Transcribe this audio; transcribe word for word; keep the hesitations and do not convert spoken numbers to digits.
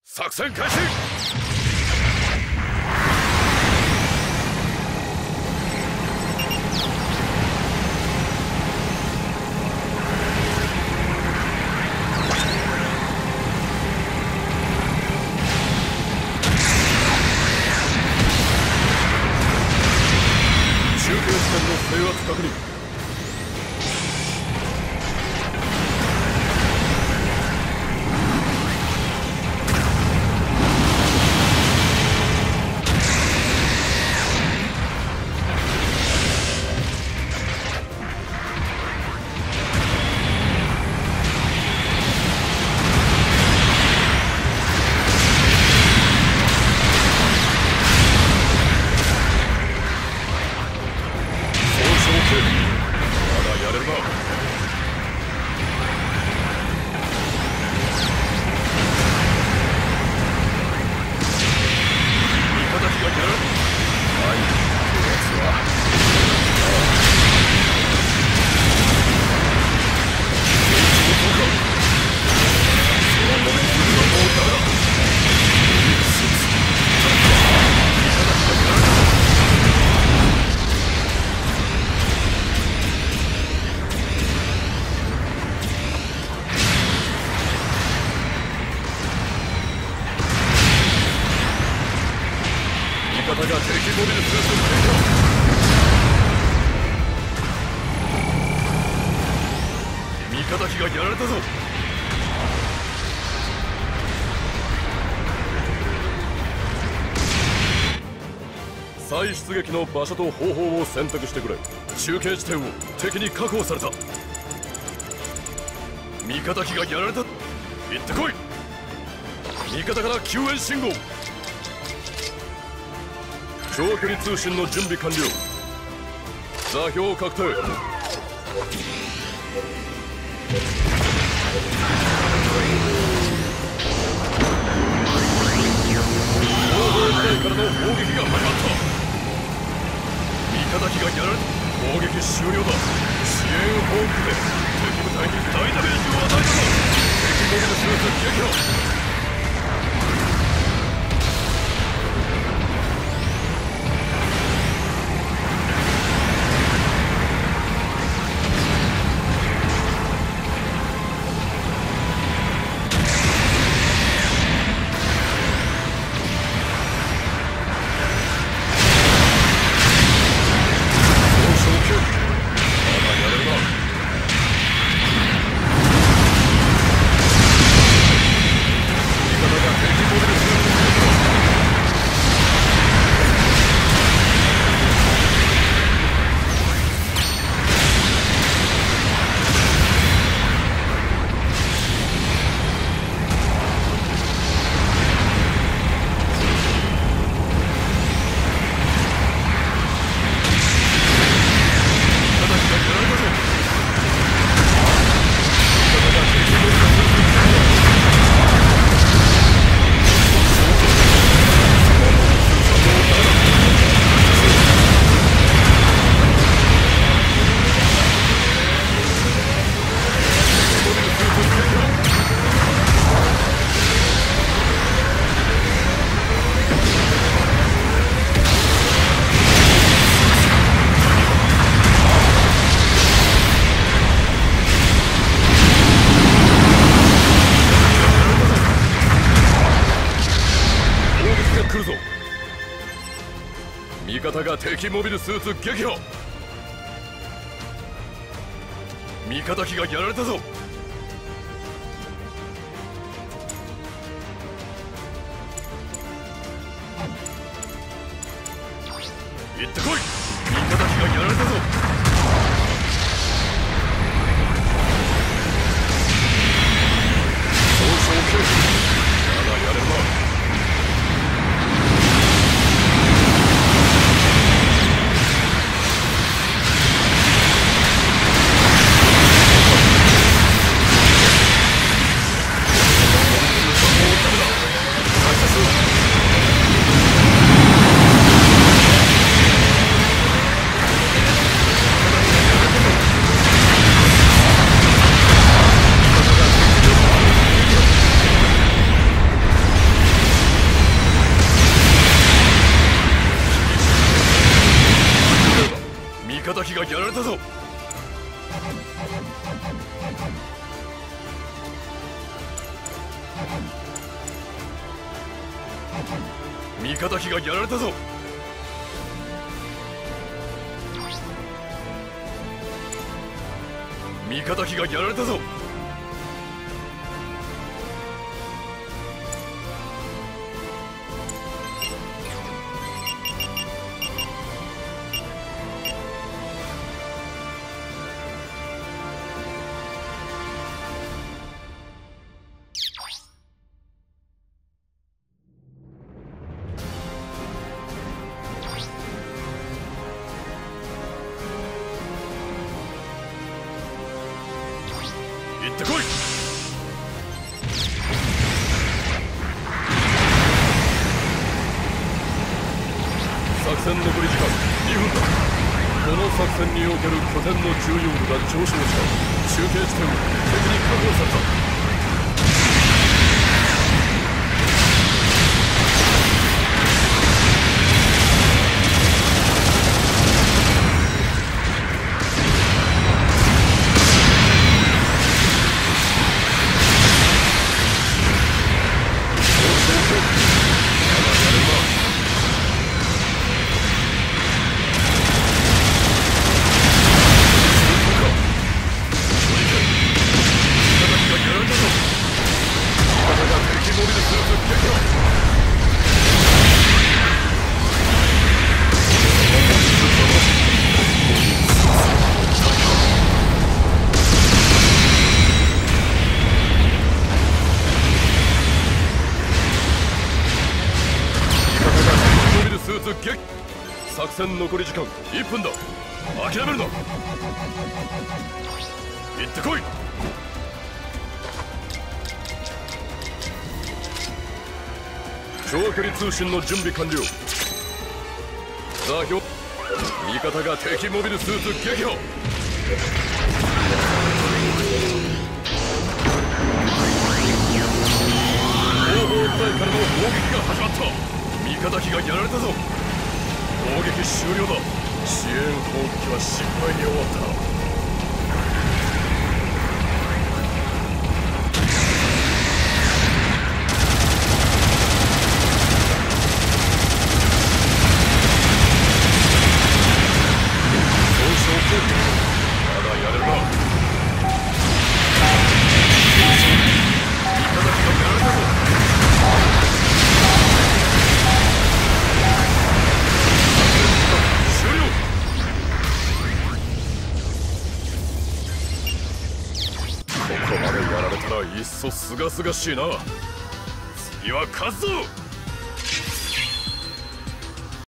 作戦開始。中継地点の制圧確認。味方が敵モビルスーツを味方機がやられたぞ。再出撃の場所と方法を選択してくれ。中継地点を敵に確保された。味方機がやられた。行ってこい。味方から救援信号。長距離通信の準備完了。座標確定。後方部隊からの砲撃が始まった。味方機がやられた。攻撃終了だ。支援報復で敵部隊に大ダメージを与えたぞ。敵モビルスーツ撃破。味方が敵モビルスーツ撃破。味方機がやられたぞ。行ってこい。味方機がやられたぞ。総称警備。まだやれるな。 味方機がやられたぞ。味方機がやられたぞ。行ってこい。作戦残り時間にふんだ。この作戦における拠点の重要度が上昇した。中継地点を敵に確保された。作戦残り時間いっぷんだ。諦めるな。行ってこい。長距離通信の準備完了。座標。味方が敵モビルスーツ撃破。後方部隊からの砲撃が始まった。味方機がやられたぞ。攻撃終了だ。支援砲撃は失敗に終わった。損傷攻撃まだやれるな。味方機がやられたぞ。ここまでやられたらいっそすがすがしいな。次は勝つぞ。